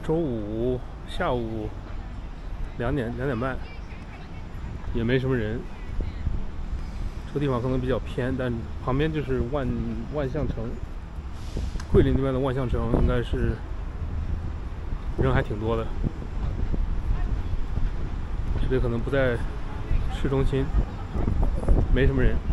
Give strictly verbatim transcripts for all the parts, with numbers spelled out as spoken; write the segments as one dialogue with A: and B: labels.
A: 周五下午两点两点半，也没什么人。这个地方可能比较偏，但旁边就是万万象城，桂林那边的万象城应该是人还挺多的。这里可能不在市中心，没什么人。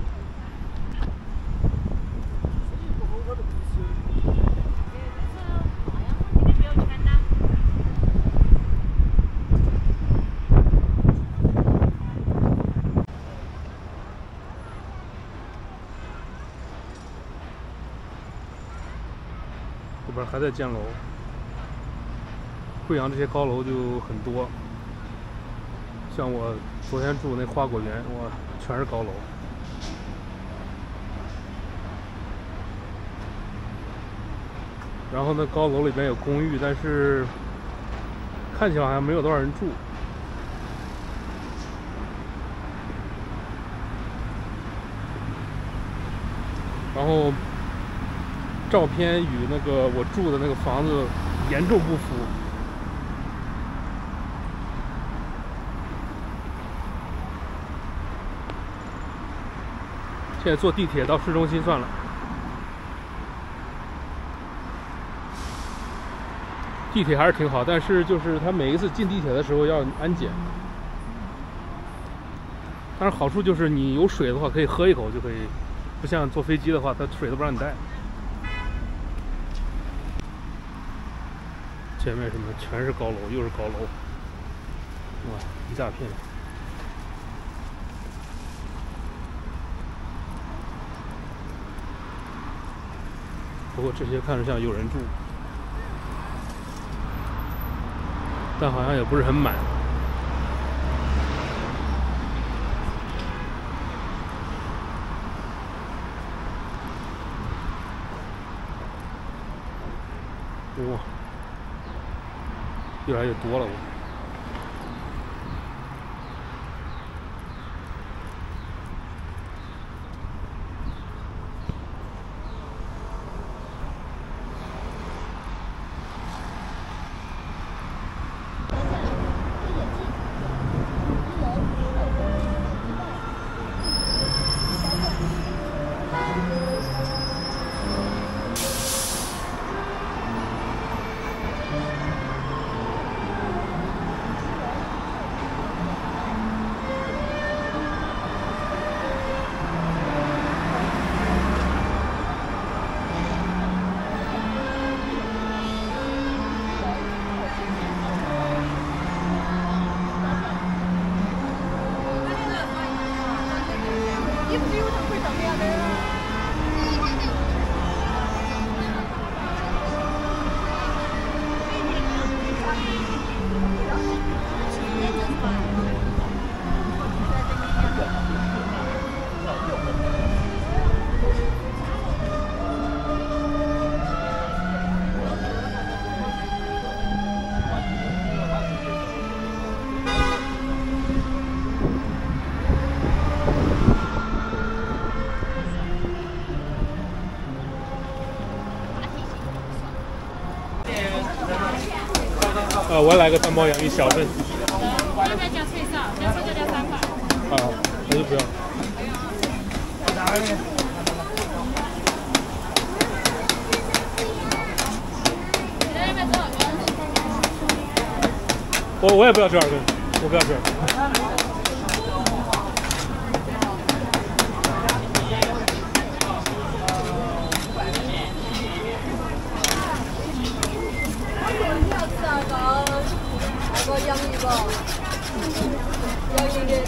A: 这边还在建楼，贵阳这些高楼就很多。像我昨天住那花果园，哇，全是高楼。然后呢，高楼里边有公寓，但是看起来好像没有多少人住。然后。 照片与那个我住的那个房子严重不符。现在坐地铁到市中心算了。地铁还是挺好，但是就是它每一次进地铁的时候要安检。但是好处就是你有水的话可以喝一口就可以，不像坐飞机的话，它水都不让你带。 前面什么全是高楼，又是高楼，哇，一大片。不过这些看着像有人住，但好像也不是很满。哇！ 越来越多了，我。呃，我来个三包洋芋小份。
B: 要不要加脆臊？加脆臊加三块。
A: 啊，那就不要。我我也不要吃二根，我不要吃。
C: 个洋芋个，洋芋的，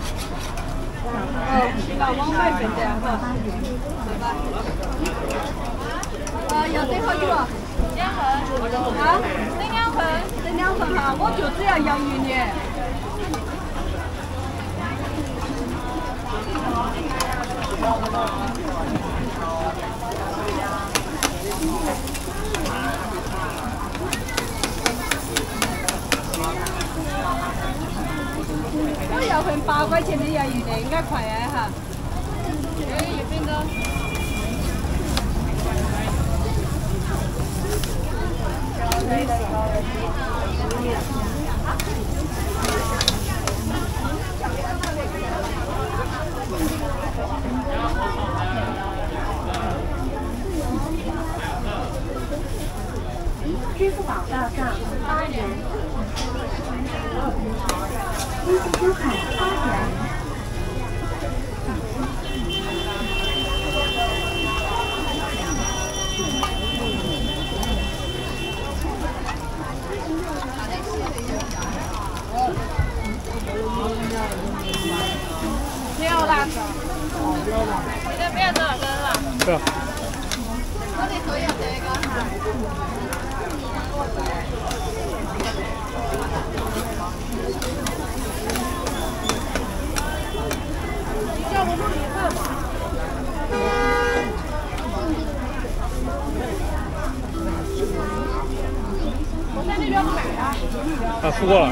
C: 哦，那我买份的哈，对吧？啊，要最好有啊，
B: 两份，
C: 啊，
B: 整两份，
C: 整两份哈，我就只要洋芋的。我要份八块钱的洋芋的，应该快啊哈。
B: 这个一份的。
C: 对对对。
D: 支付宝到账八元，微信收款八元。
B: 不要辣椒，你的不要多少根了？
A: 对啊。
C: 我哋可以有这个哈。要不是你饭吗？我在那边买啊。
A: 啊，付过了。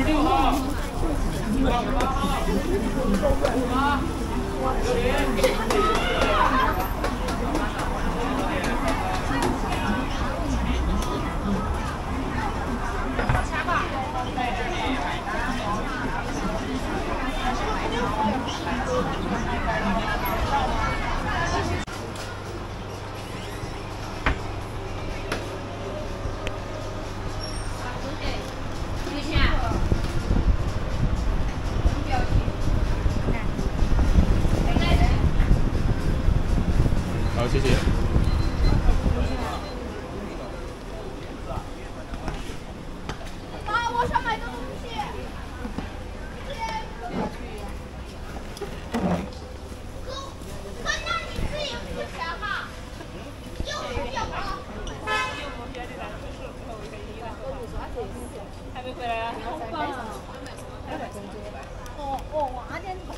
A: 好，谢谢。
C: 妈，我想买个东西。哥，哥，那你自己付钱哈。又不要吗？
B: 还没回来啊？好棒啊！
C: 哦哦，我阿点。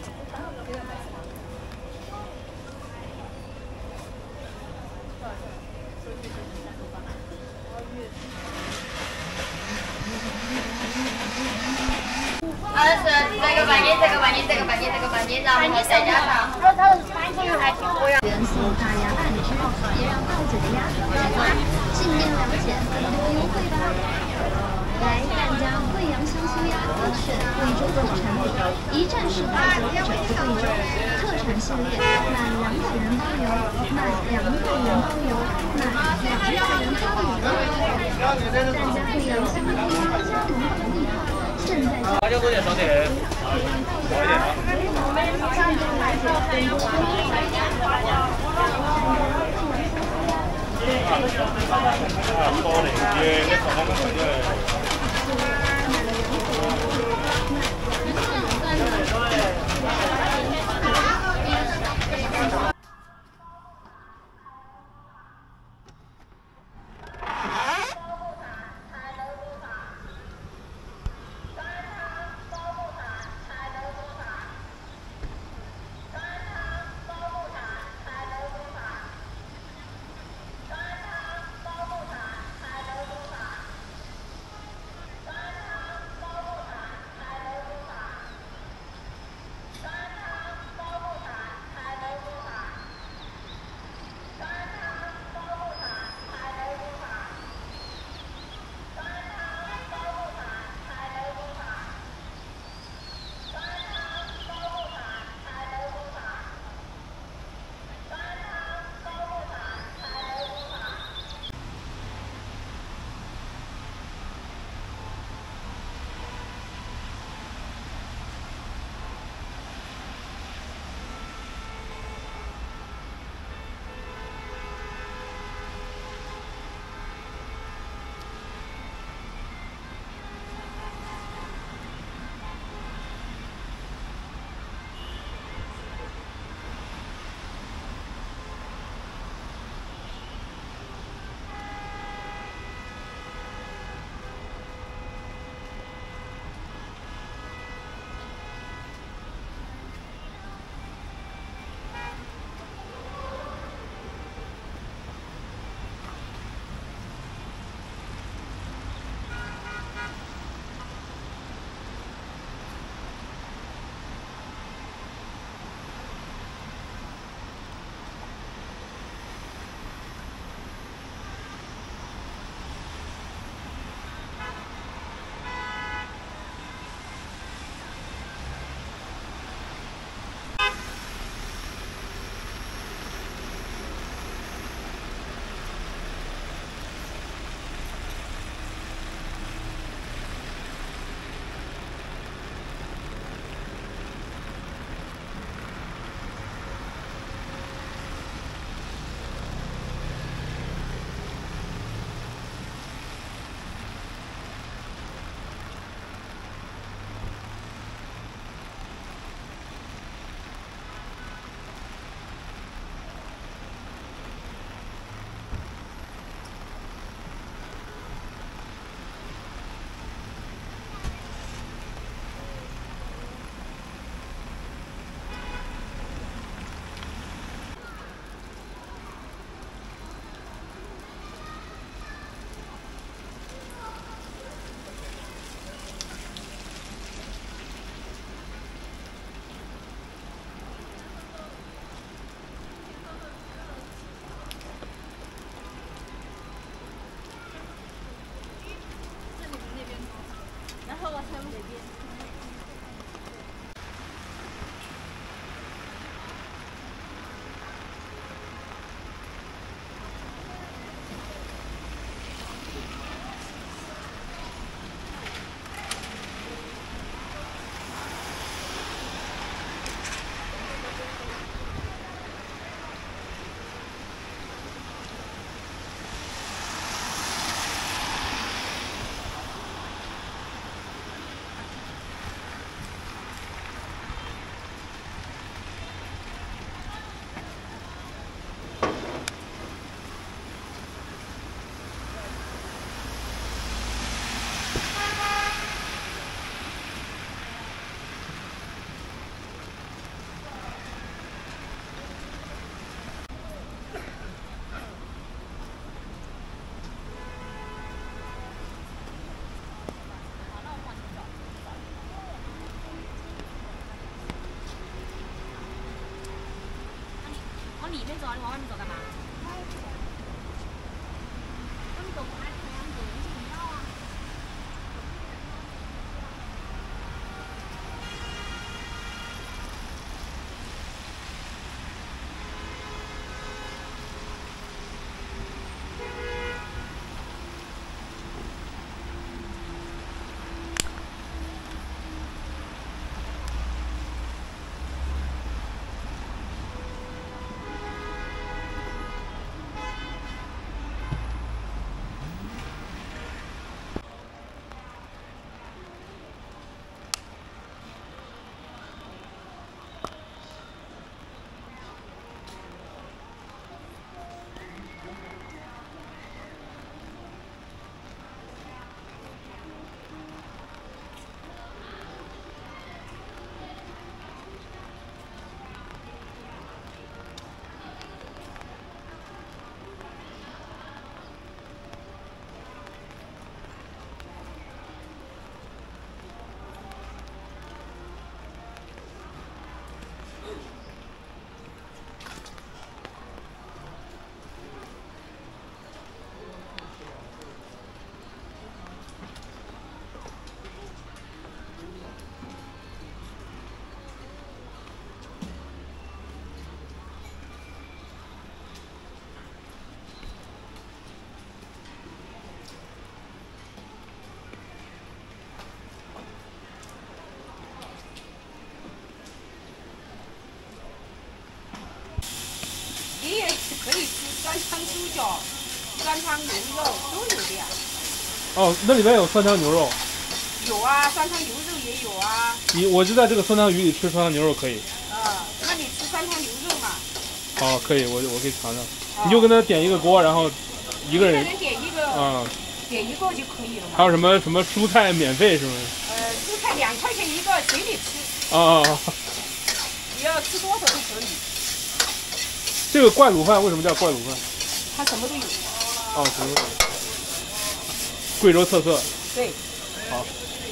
E: 二十，这个半斤，这个半斤，这个半斤，这个半斤，然后再加上。
B: 他说他的半斤还挺贵啊。
D: 元素大鸭半只，也让泡嘴的鸭子开花。进店了解，多优惠吧！来半家贵阳香酥鸭，选贵州特产品，一站式带走整个贵州。特产系列，买两百元包邮，买两百元包邮，买两百元包邮。半家贵阳香酥鸭加盟福利号。
F: 花椒多点少点，好一点啊。啊，包嘞，也那炒饭跟炒的。
B: 边坐，你往外面坐干嘛？你也可以吃酸汤猪脚、酸汤牛肉都有的呀。
A: 哦，那里面有酸汤牛肉。
B: 有啊，酸汤牛肉也有啊。
A: 你我就在这个酸汤鱼里吃酸汤牛肉可以。
B: 啊，那你吃酸汤牛肉嘛？
A: 好，可以，我我可以尝尝。你就跟他点一个锅，然后一个人。
B: 一个人点一个。
A: 啊。
B: 点一个就可以了嘛。
A: 还有什么什么蔬菜免费是吗？
B: 呃，蔬菜两块钱一个，随你吃。
A: 啊啊。
B: 你要吃多少都可以。
A: 这个怪卤饭为什么叫怪卤饭？
B: 它什么都有。
A: 哦，什么都有。贵州特色。
B: 对。
A: 好。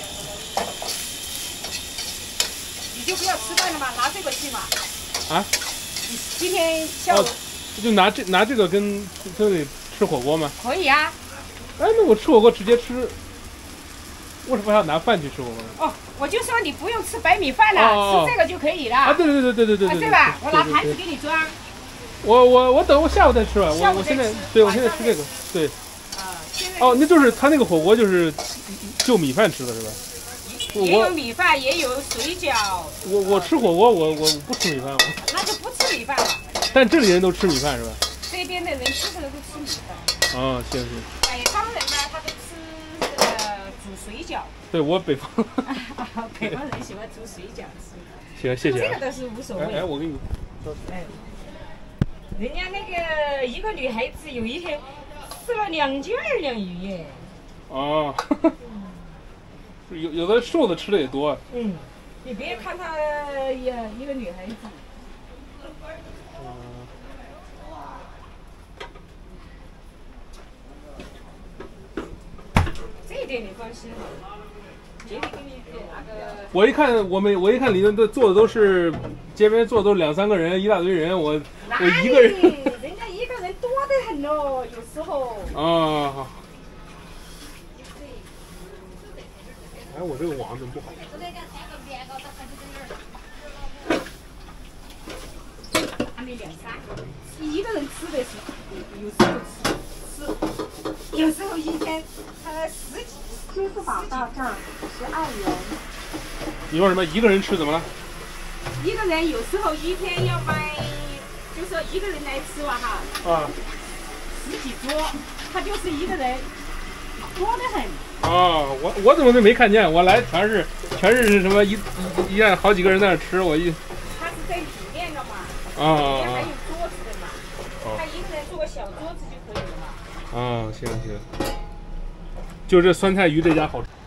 B: 你就不要吃饭了嘛，拿这个去嘛。
A: 啊？
B: 你今天下午。
A: 哦，就拿这拿这个跟这里吃火锅吗？
B: 可以啊。
A: 哎，那我吃火锅直接吃，为什么还要拿饭去吃火锅？
B: 哦，我就说你不用吃白米饭了，
A: 哦、
B: 吃这个就可以了。
A: 啊，对对对对对对对，
B: 对吧？我拿盘子给你装。
A: 我我我等我下午再吃吧，我我现在对我现在吃这个，对。
B: 啊，现在。
A: 哦，那就是他那个火锅就是就米饭吃的是吧？
B: 也有米饭，也有水饺。
A: 我我吃火锅，我我不吃米饭。
B: 那就不吃米饭了。
A: 但这里人都吃米饭是吧？
B: 这边的人基本上都吃米饭。
A: 啊，行行。
B: 北方人呢，他都吃呃煮水饺。
A: 对我北方。
B: 北方人喜欢煮水饺吃。
A: 行，谢谢。
B: 这个倒是无所谓。
A: 哎，我给你。
B: 哎。人家那个一个女孩子有一天吃了两斤二两鱼耶。
A: 哦。有有的瘦的吃的也多。
B: 嗯，你别看她呀，一个女孩子。这一点你放心。姐姐给你点那个。
A: 我一看，我们我一看里面都坐的都是街边坐的都两三个人，一大堆人，我我一个人。
B: 人家一个人多得很哦，有时候。
A: 啊。哎，我这个网怎么不好？
B: 还没两三个，一个人吃的是，有时候吃吃，有时候一天呃十几。支付宝到账十二元。
A: 你说什么？一个人吃怎么了？
B: 一个人有时候一天要卖，就说一个人来吃哇哈。
A: 啊。
B: 十几桌，他就是一个人，多得很。
A: 啊，我我怎么都没看见？我来全是全是什么一一一好几个人在那吃，我一。
B: 他是在里面的嘛。
A: 啊啊。
B: 里面还有桌子的嘛。他一个人坐个小桌子就可以了嘛。
A: 啊，行行。就这酸菜鱼这家好吃。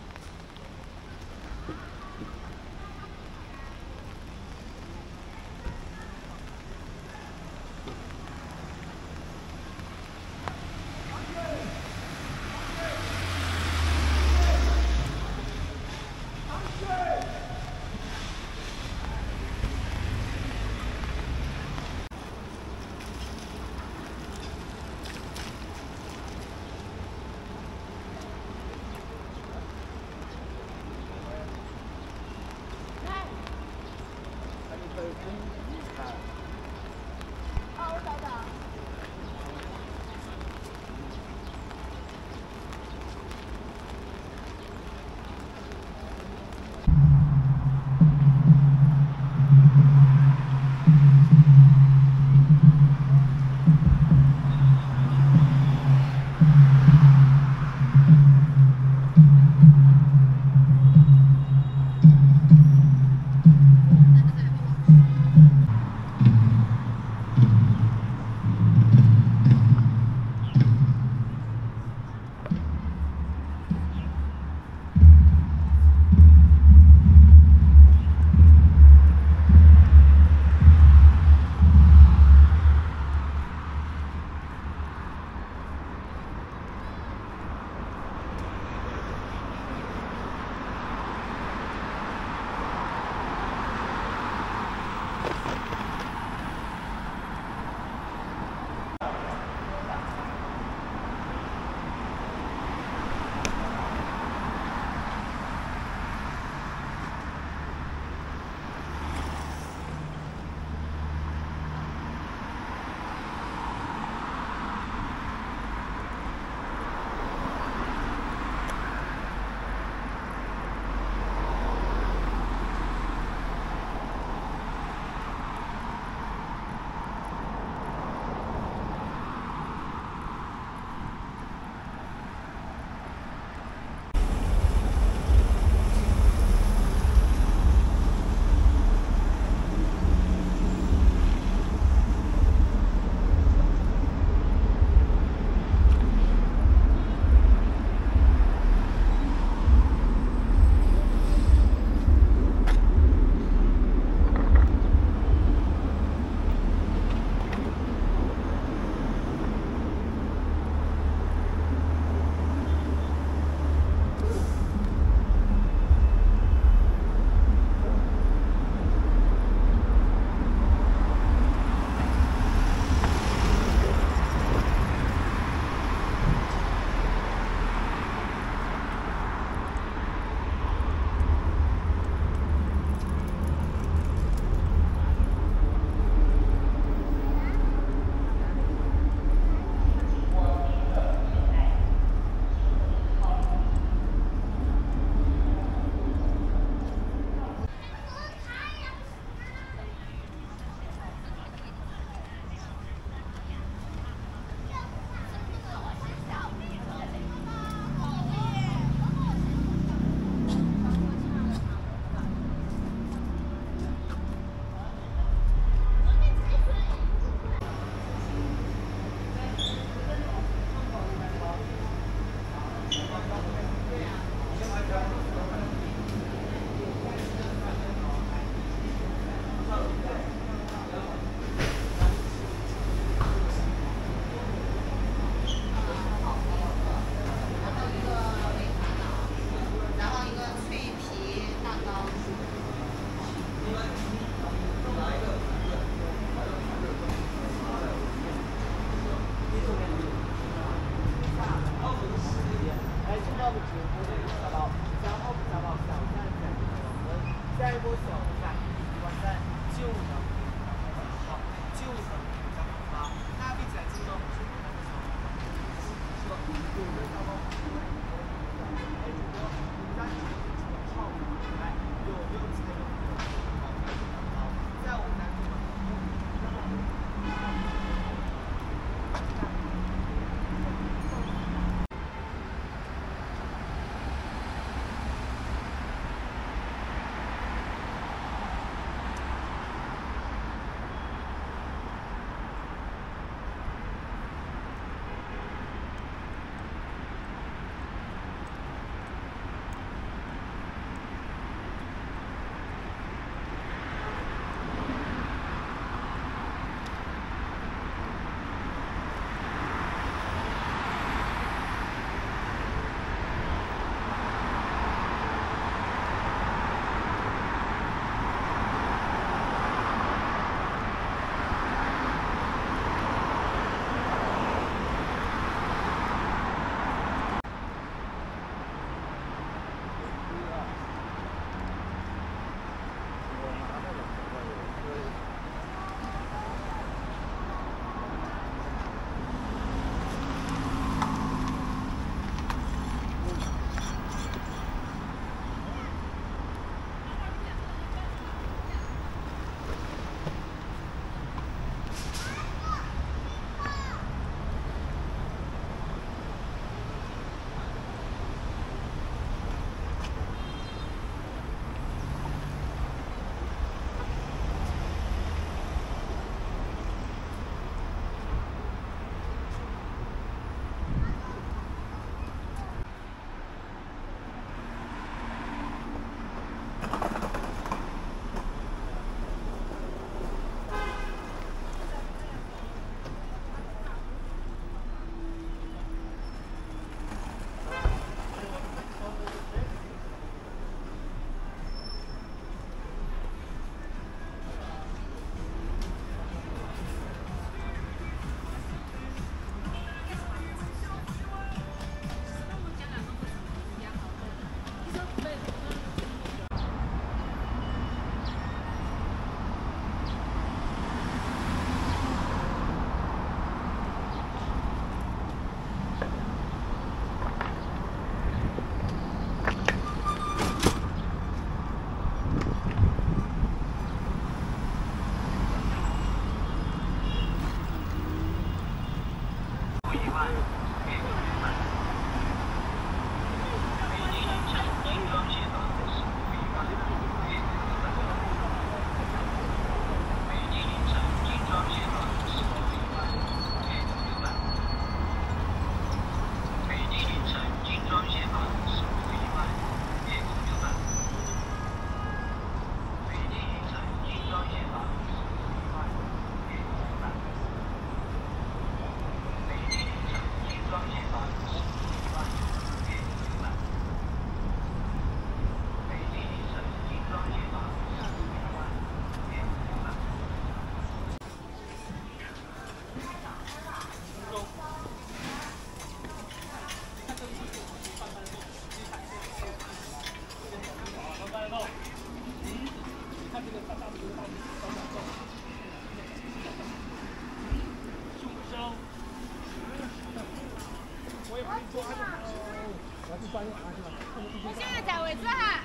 C: 我现在在位置哈。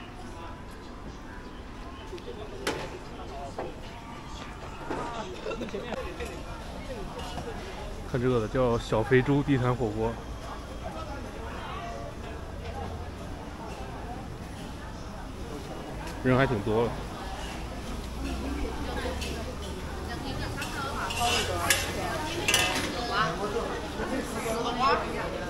A: 看这个的叫小肥猪地摊火锅，人还挺多的。
C: 哇！